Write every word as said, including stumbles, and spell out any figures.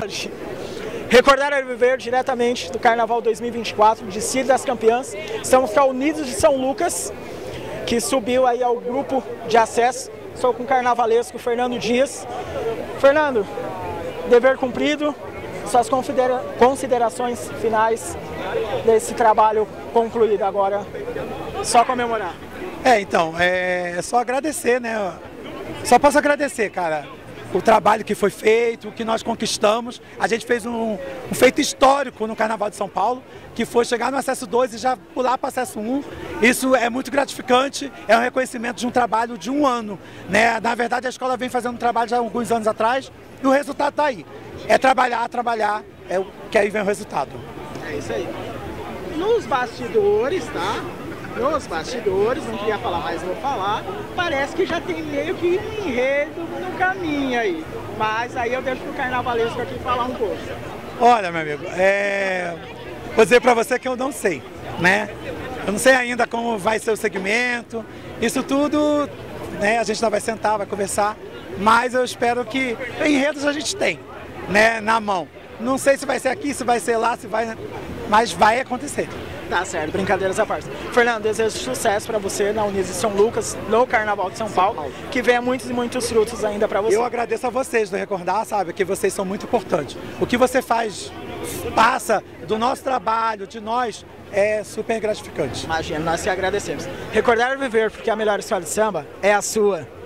hoje. Recordar é viver diretamente do Carnaval dois mil e vinte e quatro, de Desfile das Campeãs. Estamos com a Unidos de São Lucas, que subiu aí ao grupo de acesso. Estou com o carnavalesco Fernando Dias. Fernando, dever cumprido, suas considera considerações finais desse trabalho concluído agora, só comemorar. É, então, é só agradecer, né? Só posso agradecer, cara, o trabalho que foi feito, o que nós conquistamos. A gente fez um, um feito histórico no Carnaval de São Paulo, que foi chegar no acesso dois e já pular para o acesso um. Isso é muito gratificante, é um reconhecimento de um trabalho de um ano, né? Na verdade, a escola vem fazendo um trabalho já há alguns anos atrás e o resultado está aí. É trabalhar, trabalhar, é o que aí vem o resultado. É isso aí. Nos bastidores, tá? Nos bastidores, não queria falar, mas vou falar, parece que já tem meio que um enredo no caminho aí. Mas aí eu deixo pro carnavalesco aqui falar um pouco. Olha, meu amigo, é... vou dizer para você que eu não sei, né? Eu não sei ainda como vai ser o segmento, isso tudo, né? A gente ainda vai sentar, vai conversar, mas eu espero que enredos a gente tem, né? Na mão. Não sei se vai ser aqui, se vai ser lá, se vai, mas vai acontecer. Tá certo, brincadeiras à parte. Fernando, desejo sucesso para você na Unidos de São Lucas, no Carnaval de São Paulo, que venha muitos e muitos frutos ainda para você. Eu agradeço a vocês de recordar, sabe, que vocês são muito importantes. O que você faz, passa do nosso trabalho, de nós, é super gratificante. Imagina, nós te agradecemos. Recordar e viver, porque a melhor escola de samba é a sua.